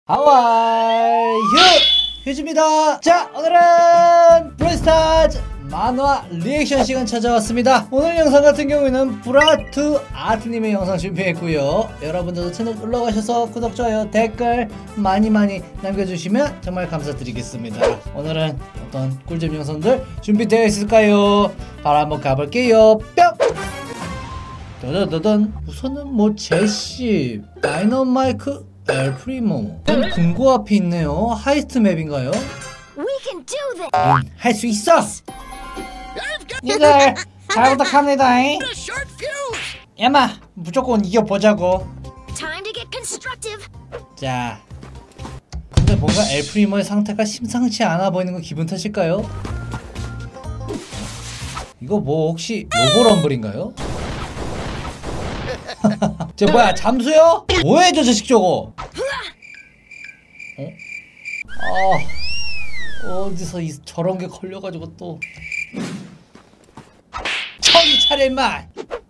How are you? 휴즈입니다. 자, 오늘은 브레이스타즈 만화 리액션 시간 찾아왔습니다. 오늘 영상 같은 경우에는 브라투 아트님의 영상 준비했고요. 여러분들도 채널 놀러가셔서 구독, 좋아요, 댓글 많이 남겨주시면 정말 감사드리겠습니다. 오늘은 어떤 꿀잼 영상들 준비되어 있을까요? 바로 한번 가볼게요. 뿅! 따다다단. 우선은 뭐 제시, 다이너마이크, 엘프리모. 금고 앞에 있네요. 하이스트 맵인가요? 할 수 있어! 니들 잘 부탁합니다. 야마 무조건 이겨보자고. 자, 근데 뭔가 엘프리모의 상태가 심상치 않아 보이는 건 기분 탓일까요? 이거 뭐 혹시 로보럼블인가요? 쟤 뭐야, 잠수요? 뭐해 저 자식 저거? 어디서 저런 게 걸려가지고 또 정신 차려 임마!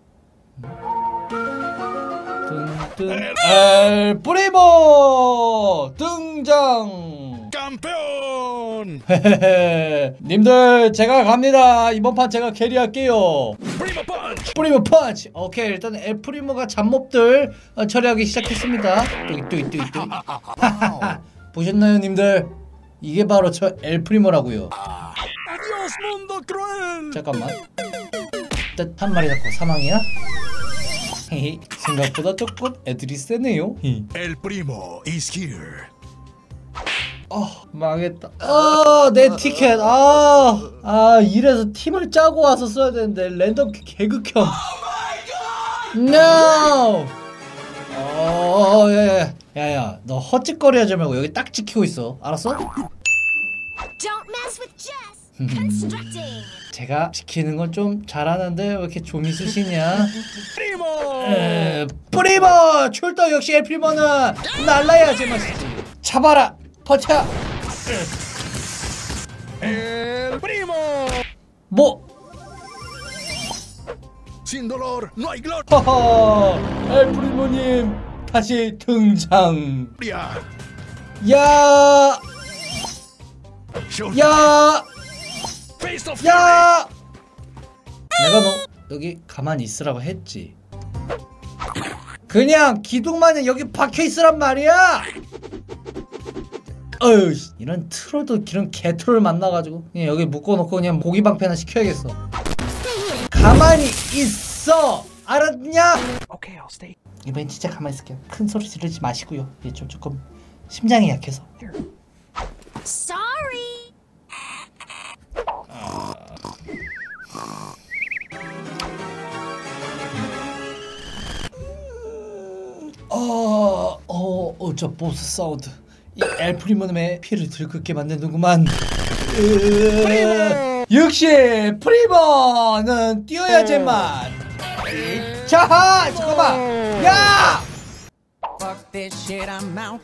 엘프리모 등장! 깜peón! 님들 제가 갑니다. 이번 판 제가 캐리할게요. 프리모 펀치! 프리모 펀치! 오케이, 일단 엘프리모가 잡몹들 처리하기 시작했습니다. 뚜이 보셨나요 님들? 이게 바로 저 엘프리모라고요. Adiós, mundo cruel! 잠깐만, 일단 한 마리 잡고 사망이야? 생각보다 조금 애들이 세네요. El primo is here. 망했다. 내 티켓. 이래서 팀을 짜고 와서 써야 되는데 랜덤 개극혐. No. 야야, 너 헛짓거리 하지 말고 여기 딱 지키고 있어. 알았어? Don't mess with Jess. Constructing. 제가 지키는 건 좀 잘하는데 왜 이렇게 좀 있으시냐? 프리모 출동. 역시 엘프리모는 날라야 제맛이지. 잡아라 퍼쳐. El primo. 뭐? Sin dolor no hay gloria. 허허, 엘프리모님 다시 등장. 야, Face of 야! 내가 너 여기 가만히 있으라고 했지. 그냥 기둥만에 여기 박혀 있으란 말이야. 어휴, 이런 트롤도 이런 개트롤 만나가지고 그냥 여기 묶어놓고 그냥 모기 방패나 시켜야겠어. 가만히 있어, 알았냐? Okay, I'll stay. 이번엔 진짜 가만히 있을게요. 큰 소리 지르지 마시고요. 얘 조금 심장이 약해서. Sorry. 저 보스 사운드. 이 엘프리모님의 피를 들끓게 만드는구만. 역시 프리모는 뛰어야지만. 자, 잠깐만. 야! Fuck this shit, I'm out.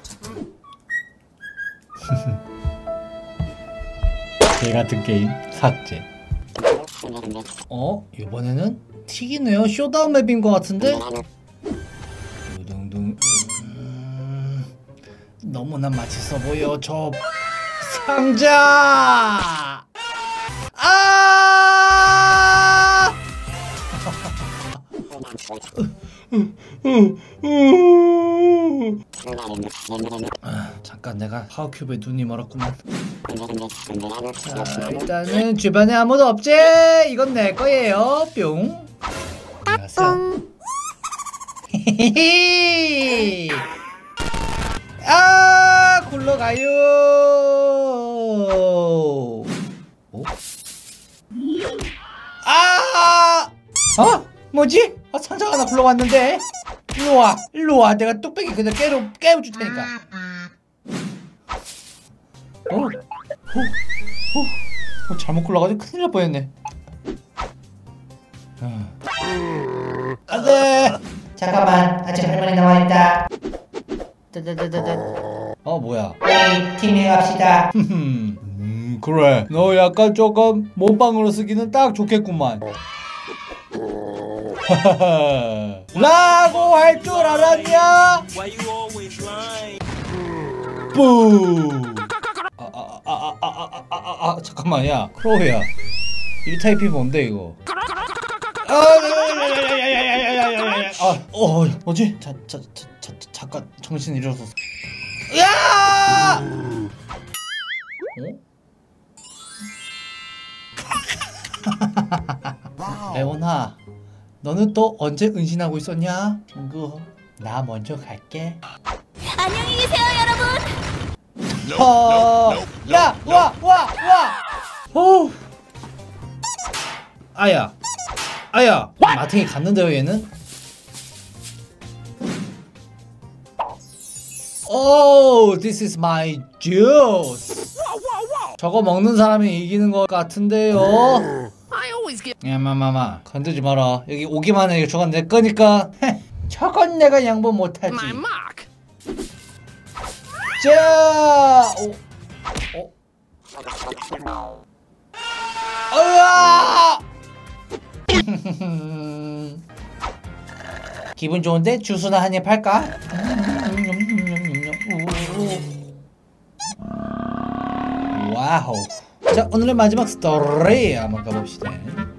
개같은 게임 삭제. 이번에는 튀기네요. 쇼다운 맵인 것 같은데? 두둥둥. 너무나 맛있어 보여 저 상자. 잠깐 내가 파워큐브에 눈이 멀었구만. 자, 일단은 주변에 아무도 없지? 이건 내 거예요. 뿅. 안녕하세요. 굴러가요. 뭐지? 상자가 하나 굴러왔는데? 일로와. 내가 뚝배기 그냥 깨워줄 테니까. 잘못 굴러가지고 큰일 날 뻔했네. 안돼. 잠깐만, 아직 할머니 나와있다. 뭐야? 우리 팀에 갑시다. 그래, 너 약간 조금 몸빵으로 쓰기는 딱 좋겠구만. 라고 할 줄 알았냐? 뿌. 잠깐만, 야, 크로우야. 이 타입이 뭔데 이거? 뭐지? 잠깐 정신 잃어서. 야! 레오나, 너는 또 언제 은신하고 있었냐? 친구, 나 먼저 갈게. 안녕히 계세요, 여러분. 야, 와. 아야, 마탱이 갔는데요, 얘는? This is my juice. 저거 먹는 사람이 이기는 것 같은데요. 야마마마, 건들지 마라. 여기 오기만 해. 저건 내 거니까. 저건 내가 양보 못하지. 자, 기분 좋은데 주스나 한 입 할까? 와우. 자, 오늘의 마지막 스토리 한번 가봅시다.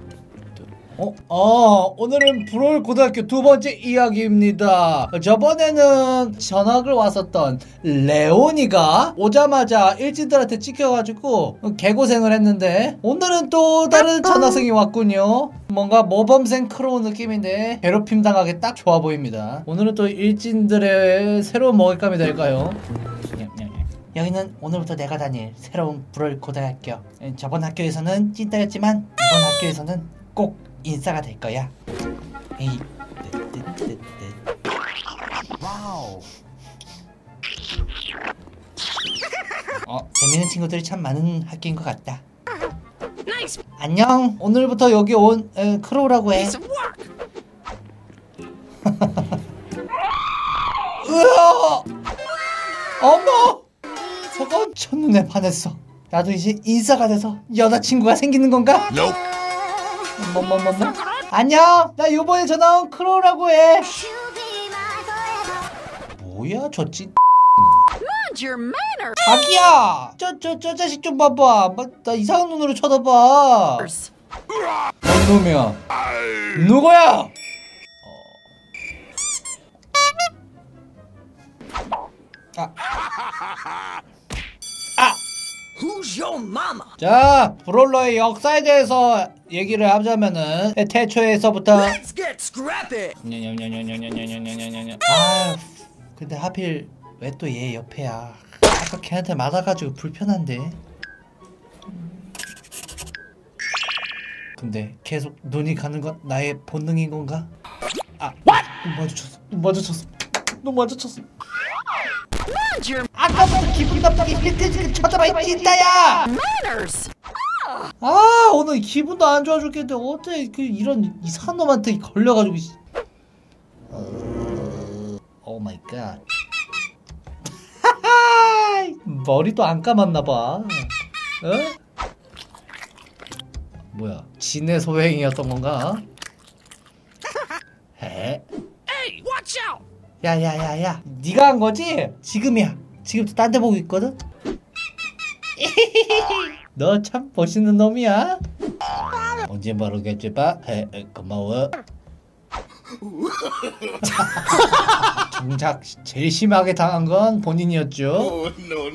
오늘은 브롤 고등학교 두 번째 이야기입니다. 저번에는 전학을 왔었던 레오니가 오자마자 일진들한테 찍혀가지고 개고생을 했는데, 오늘은 또 다른 전학생이 왔군요. 뭔가 모범생 크로우 느낌인데 괴롭힘 당하기 딱 좋아 보입니다. 오늘은 또 일진들의 새로운 먹잇감이 될까요? 여기는 오늘부터 내가 다닐 새로운 브롤 고등학교. 저번 학교에서는 찐따였지만 이번 학교에서는 꼭 인싸가 될 거야. 에이, 와우. 재밌는 친구들이 참 많은 학교인 것 같다. 안녕. 오늘부터 여기 온 크로우라고 해. 으아! 어머! 저건 첫눈에 반했어. 나도 이제 인싸가 돼서 여자친구가 생기는 건가? 뭐? 안녕! 나 요번에 전화 온 크로우라고 해. 뭐야 저 찐 자기야! 저 자식 좀 봐봐. 나 이상한 눈으로 쳐다봐. 뭔 놈이야? 누구야? Who's your mama? 자, 브롤러의 역사에 대해서 얘기를 하자면은 태초에서부터 Let's get scrappy. 근데 하필 왜 또 얘 옆에야? 아까 걔한테 맞아가지고 불편한데. 근데 계속 눈이 가는 건 나의 본능인 건가? 눈 마주쳤어. 아까부터 기분 나쁘게 힐때지게 쳐다봐 이 찐따야! 오늘 기분도 안 좋아 죽겠는데 어째 이런 이상한 놈한테 걸려가지고. 오 마이 갓. 머리도 안 감았나봐. 어? 뭐야, 진의 소행이었던 건가? 해? Hey, watch out! 야야야야, 네가 한 거지? 지금이야. 지금도 딴 데 보고 있거든? 너 참 멋있는 놈이야. 언제 모르겠지 봐. 고마워. 정작 제일 심하게 당한 건 본인이었죠.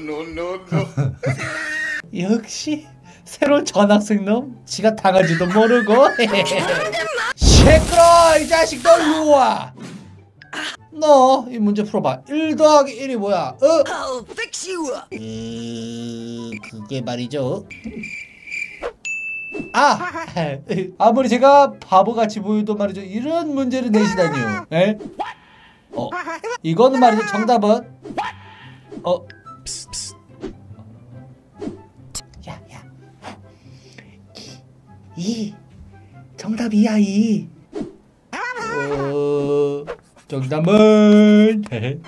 역시 새로운 전학생 놈. 지가 당할지도 모르고. 시끄러 이 자식. 너 일로 와. 너 이 문제 풀어봐. 1 더하기 1이 뭐야? I'll fix you up. 그게 말이죠. 아무리 제가 바보같이 보여도 말이죠, 이런 문제를 내시다니요. 에? 이거는 말이죠, 정답은 야야, 이 정답이야. 이 정답은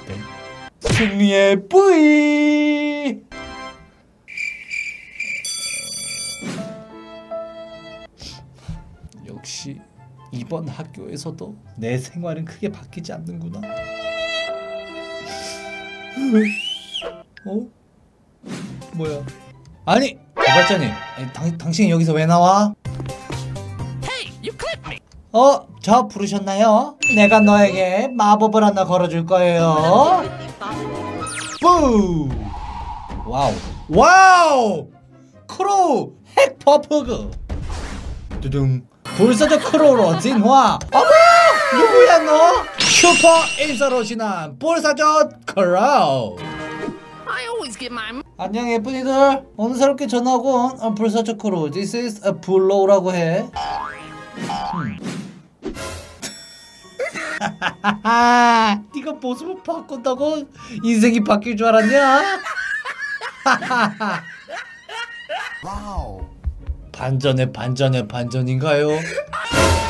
승리의 뿌이. 역시 이번 학교에서도 내 생활은 크게 바뀌지 않는구나. 어? 뭐야? 아니 개발자님, 당신 여기서 왜 나와? Hey, you clipped me. 저 부르셨나요? 내가 너에게 마법을 하나 걸어줄 거예요. 뿌! 와우, 와우! 크로우 핵 버프그. 두둥. 불사조 크로우로 진화. 어머! 누구야 너? 슈퍼 인싸로 진한 불사조 크로우. I always get my. 안녕 예쁜이들. 오늘 새롭게 전화하고 온 불사조 크로우. This is a 블로우라고 해. 네가 모습을 바꾼다고 인생이 바뀔 줄 알았냐? 반전의 반전의 반전인가요?